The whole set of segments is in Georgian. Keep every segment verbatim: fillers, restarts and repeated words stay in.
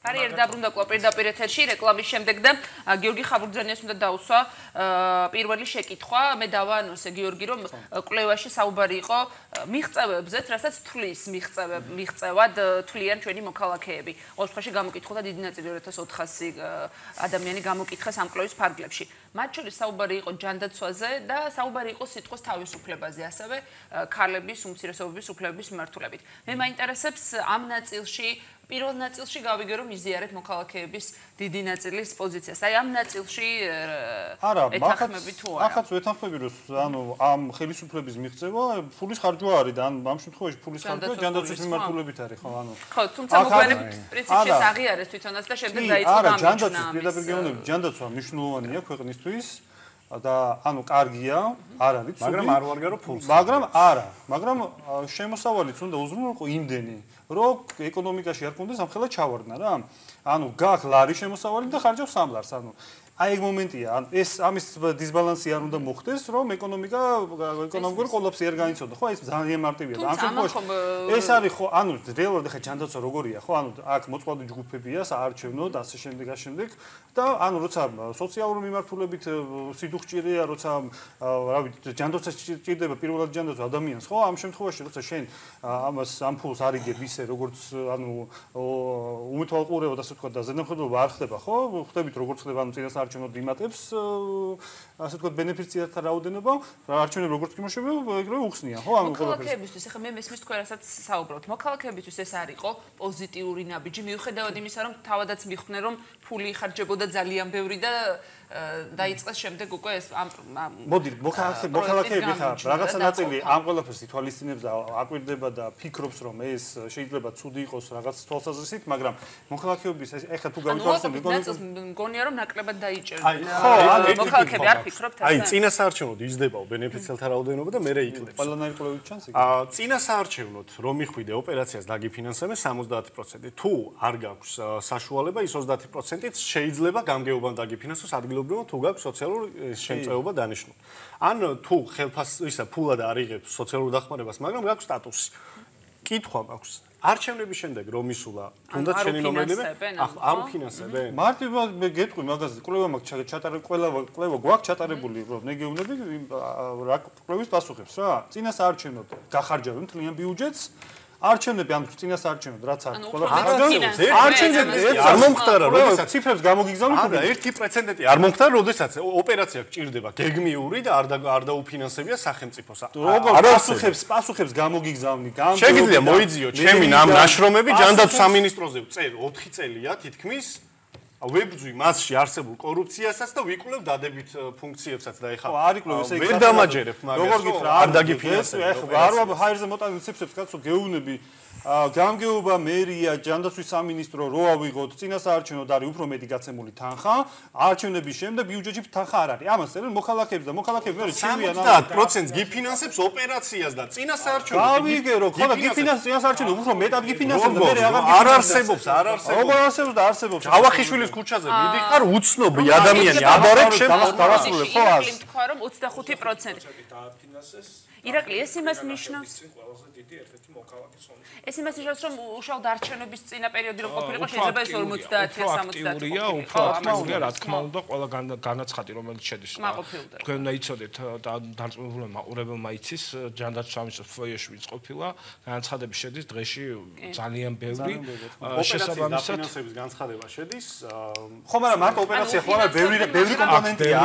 ბარიერი დაბრუნდა პირდაპირ ეთერში რეკლამის შემდეგ და გიორგი ხაბურზანიას უნდა დაუსვა პირველი შეკითხვა. მე დავაანონსე გიორგი, რომ კვლევაში საუბარი იყო მიღწევებზეც, რასაც თვლის მიღწევად თვლიან ჩვენი მოქალაქეები. ყოველ შემთხვევაში გამოკითხულთა დიდი ნაწილი ორი ათას ოთხასი ადამიანი გამოკითხეს ამ კვლევის ფარგლებში. მათ შორის საუბარი იყო ჯანდაცვაზე და საუბარი იყო სიტყვის თავისუფლებაზე, ასევე ქალების უმცირესობების უფლებების მიმართულებით. მე მაინტერესებს ამ ნაწილში პირველ ნაწილში გავიგე რომ იზიარეთ მოქალაქეების დიდი ნაწილის პოზიციას. აი ამ ნაწილში ეთანხმები თუ არა? ახაც ვეთანხმები რომ ანუ ამ ხელისუფლების მიღწევა ფულის ხარჯვა არის და ამ შემთხვევაში ფულის ხარჯვა ჯანდაცვის მიმართულებით არის ხო ანუ ხო თუმცა მოგვიანებით პრინციპში ეს აღიარეს თვითონაც და შემდეგ დაიწყო დამჭნა. არა ჯანდაცვის პირდაპირ გეუბნები ჯანდაცვა მნიშვნელოვანია ქვეყნისთვის და ანუ კარგია არ არის მაგრამ არ ვარგა რომ ფულს მაგრამ არა მაგრამ შემოსავალიც უნდა უზრუნველყო იმდენი რომ ეკონომიკაში არ კონდეს ამხელა ჩავარდნა რა ანუ გაქვს ლარი შემოსავალი და ხარჯავს სამ ლარს ანუ აი ეგ მომენტია ან ეს ამის დისბალანსი არ უნდა მოხდეს რომ ეკონომიკა ეკონომიკური კოლაფსი არ გაიცნო ხო ეს ძალიან მარტივია და ამ შემთხვევაში ეს არის ხო ანუ რეალურად ხა ჯანდაცვა როგორია ხო ანუ აქ მოწყვლადი ჯგუფებია საარჩევნო და ასე შემდეგ ასე შემდეგ და ანუ როცა სოციალური მიმართულებით სიდუხჭირეა როცა რა ვიცი ჯანდაცვა ჭირდება პირველად ჯანდაცვა ადამიანს ხო ამ შემთხვევაში როცა შენ ამას ამ ფულს არიგებ ისე როგორც ანუ უმეთვალყურეო და ასე ვთქვა და ზედამხედველობა არ ხდება ხო ხდებით როგორც ხდება ანუ წინას არჩევნო დიმატებს ასე ვთქვათ ბენეფიციართა რაოდენობა არჩევნები როგორც იმუშავება ეგრევე უხსნია ხო ამ მოქალაქეებისთვის ახლა მე მესმის თქვენ რასაც საუბრობთ მოქალაქეებისთვის ეს არ იყო პოზიტიური ნაბიჯი მიუხედავად იმისა რომ თავადაც მიხვდნენ რომ ფული იხარჯებოდა ძალიან ბევრი და დაიწყეს შემდეგ უკვე ეს ამ მოდი მოქალაქეები ხა რაღაცა ნაწილი ამ ყველაფერს ითვალისწინებს და აკვირდება და ფიქრობს რომ ეს შეიძლება ცუდი იყოს რაღაც თვალსაზრისით მაგრამ მოქალაქეების ეხლა თუ გავიხსენებ მგონია რომ ნაკლებად დაიჭერენ ხო მოქალაქეები არ ფიქრობთ აი წინასაარჩევნოდ იზრდებაო ბენეფიციალთა რაოდენობა და მერე იკლებს ყველანაირი კვლევით ჩანს იგი აა წინასაარჩევნოდ რომ მიხვიდე ოპერაციას დაგიფინანსებენ სამოცდაათი პროცენტი თუ არ გაქვს საშუალება ის ოცდაათი პროცენტით შეიძლება გამგეობამ დაგიფინანსოს ადგილობრივად თუ გაქვს სოციალური შემწეობა დანიშნული ან თუ ხელფას ისა ფულად არ იღებს სოციალურ დახმარებას მაგრამ გაქვს სტატუსი კითხვა მაქვს არჩევნების შემდეგ რომ ისულა თუნდაც შენი ნომრები არ ფინანსებენ მარტივად მე გეტყვი მაგაზე კვლევა მაქვს ჩატარებული ყველა კვლევა გვაქვს ჩატარებული რომ ნეგეუნები რა კვლევის პასუხებს რა წინას არჩევნოთ გახარჯავენ თლიან ბიუჯეტს არჩევნები ან წინასაარჩევნოდ რაც არის ყველაფერს არჩევნები არ მომხდარა როდესაც ციფრებს გამოგიგზავნით და ერთი პრეცედენტი არ მომხდარა როდესაც ოპერაცია გჭირდება გეგმიური და არ არ დაუფინანსებია სახელმწიფოს როგორ პასუხებს პასუხებს გამოგიგზავნი გამ შეგიძლია მოიძიო ჩემი ამ ნაშრომები ჯანდაცვის სამინისტროზე წერ ოთხი წელია თითქმის ვებძვი მასში არსებულ კორუფციასაც და ვიკვლევ დადებით ფუნქციებსაც და ეხლა არ იკლევ ესე ვერ დამაჯერებ მაგას როგორ გითხრა არ დაგიფინანსებ ეხლა არ ვაბ ჰაერზე მოტანილ ციფრებს კაცო გეუბნები გამგეობა მერია ჯანდაცვის სამინისტრო რო ავიღოთ წინასაარჩევნოდ არის უფრო მეტი გაცემული თანხა არჩევნების შემდეგ ბიუჯეტში თანხა არ არის ამას წერენ მოქალაქეებს და მოქალაქეები მე ჩივიან სამოცდაათ პროცენტს გიფინანსებს ოპერაციას და წინასაარჩევნოდ გავიგე რომ ხო და გიფინანსებს წინასაარჩევნოდ უფრო მეტად გიფინანსებს და მე არ არსებობს არ არსებობს როგორ არსებობს და არსებობს ავახიშვილის ქუჩაზე მიდიხარ უცნობი ადამიანი აბარებს შენ დავასრულებ ხო ას თქვა რომ ოცდახუთი პროცენტი დააფინანსეს ირაკლი ეს იმას ნიშნავს ეს იმას ნიშნავს რომ უშუალოდ არჩევნების წინა პერიოდი რომ ყოფილიყო შეიძლება ეს ორმოცდაათი სამოცდაათი უფრო აქტიურია რა თქმა უნდა ყველა განაცხადი რომელიც შედის თქვენ უნდა იცოდეთ დარწმუნებულმა მაყურებელმა იცის ჯანდაცვის სამინისტროს ფოიეში ვინც ყოფილა განაცხადები შედის დღეში ძალიან ბევრი შესაბამისად ფინანსების განცხადება შედის ხო მაგრამ მარტო ოპერაცია ხო არა ბევრი ბევრი კომპონენტია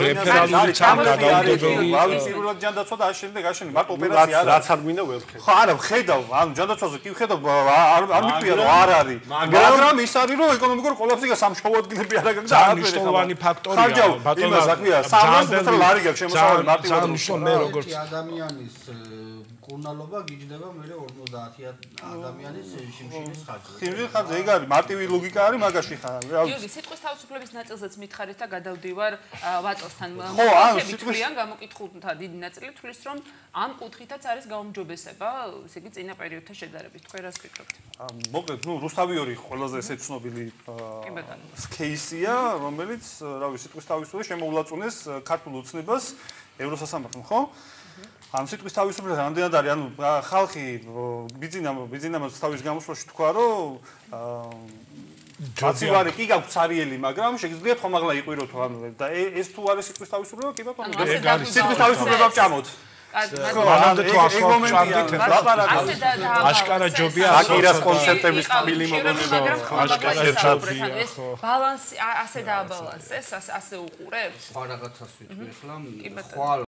არის ჯანდაცვა და შემდეგ აშენი მარტო ოპერაცია არა რაც არ გვინდა ვერ ხედავ ხო არა ხედავ ანუ ჯანდაცვაზე კი ხედავ არ არ მიყვია რომ არ არის მაგრამ ის არის რომ ეკონომიკური კოლაფსი და სამშობლო ადგილები არ აქვს და არ მნიშვნელოვანი ფაქტორია ბატონო საქმეა სამას ლარი გაქვს შემოსავალი მარტივად მე როგორც ადამიანის კურნალობა გიჯდება მე ორმოცდაათი ადამიანის შიმშილის ხარჯზე. შიმშილის ხარჯზე ეგ არის მარტივი ლოგიკა არის მაგაში ხარ. გიორგი, სიტყვის თავისუფლების ნაწილზეც მითხარით და გადავდივარ ვატოსთან. ხო, ანუ სიტყვის გამოკითხულთა დიდი ნაწილი თვლის რომ ამ კუთხითაც არის გაუმჯობესება, ესე იგი წინა პერიოდთან შედარებით. თქვენ რას ფიქრობთ? მოკლედ, ნუ რუსთავიორი ყველაზე ესე ცნობილი кейსია, რომელიც, რა ვიცი, სიტყვის თავისუფლებას შემოულაწუნეს ქართულ ოცნებას ევროსასამართლომ, ხო? ამ სიტყვის თავისუფლებას რამდენად არის, ანუ ხალხი ბიძინა ბიძინამაც თავის გამოსვლაში თქვა, რომ კაცი ვარი კი გაქვს ცარიელი, მაგრამ შეგიძლიათ ხომ აღლა იყვიროთ ანუ და ეს თუ არის სიტყვის თავისუფლება, კი ბატონო, ეგ არის სიტყვის თავისუფლება ვჭამოთ. მანამდე თუ ასვათ ჭამდით აშკარა ჯობია აკირას კონცეპტების ტაბილი მოგონება აშკარა ჯობია ეს ბალანსი ასე დააბალანსეს, ასე უყურებთ? სხვა რაღაცას ვიტყვი ახლა ხვალ